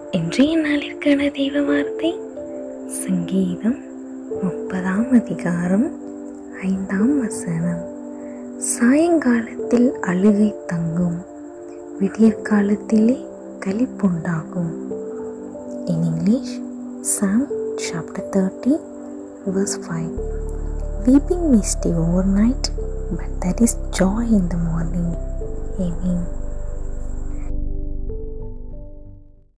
இன்றைய நாளிற்கான தெய்வ வார்த்தை சங்கீதம் 30ஆம் அதிகாரம் 5ஆம் வசனம். சாயங்காலத்தில் அழுகை தங்கும், விடியற்காலத்திலே களிப்புண்டாகும். In English, Psalm chapter 30 verse 5. Weeping may stay overnight, but there is joy in the morning. Amen.